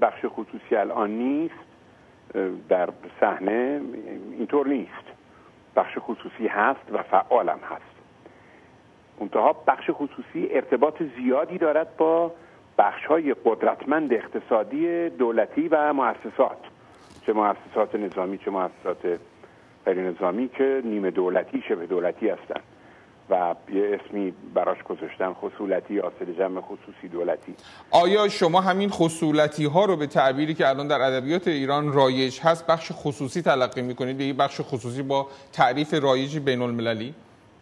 بخش خصوصی الان نیست در صحنه، اینطور نیست. بخش خصوصی هست و فعالم هست. منتها بخش خصوصی ارتباط زیادی دارد با بخش‌های قدرتمند اقتصادی دولتی و مؤسسات، چه مؤسسات نظامی چه مؤسسات غیر نظامی که نیمه دولتی شبه دولتی هستند و یه اسمی براش گذاشتن خصولتی، حاصل جمع خصوصی دولتی. آیا شما همین خصولتی ها رو به تعبیری که الان در ادبیات ایران رایج هست بخش خصوصی تلقی میکنید؟ به این بخش خصوصی با تعریف رایجی بین المللی؟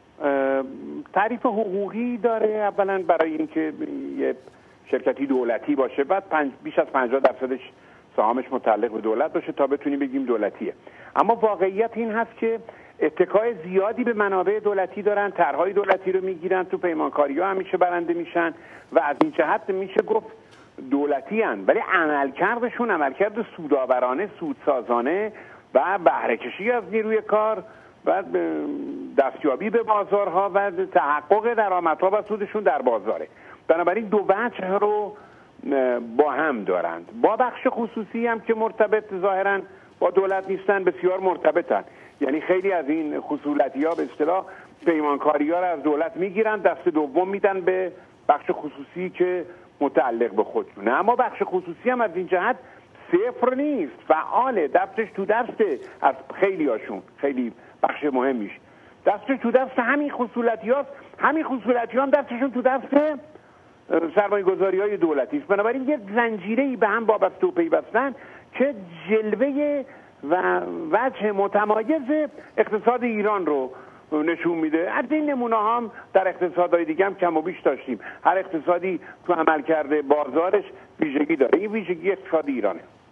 تعریف حقوقی داره اولا برای اینکه یه شرکتی دولتی باشه، بعد بیش از 50% سهامش متعلق به دولت باشه تا بتونیم بگیم دولتیه. اما واقعیت این هست که اتکای زیادی به منابع دولتی دارن، طرحهای دولتی رو میگیرن، تو پیمانکاری‌ها همیشه برنده میشن و از این جهت میشه گفت دولتی هن، ولی عملکردشون عملکرد سودآورانه، سودسازانه و بهره‌کشی از نیروی کار و دستیابی به بازارها و تحقق درآمدها و سودشون در بازاره. بنابراین دو وجه رو با هم دارند. با بخش خصوصی هم که مرتبط ظاهراً با دولت نیستن، بسیار مرتبطن. یعنی خیلی از این خصولتی‌ها به اصطلاح پیمانکاری‌ها رو از دولت میگیرن، دست دوم میدن به بخش خصوصی که متعلق به خودشونه. اما بخش خصوصی هم از این جهت صفر نیست، فعاله، دستش تو دسته از خیلی هاشون، خیلی بخش مهمیش دستش تو دست همین خصولتی‌هاست. همین خصولتی‌ها هم دستشون تو دست سرمایه‌گذاری‌های دولتی است. بنابراین یک زنجیره‌ای به هم وابسته و پیوستن که جلوه و وجه متمایز اقتصاد ایران رو نشون میده. از این نمونه هم در اقتصادهای دیگه هم کم و بیش داشتیم. هر اقتصادی تو عملکرد بازارش ویژگی داره. این ویژگی اقتصاد ایرانه.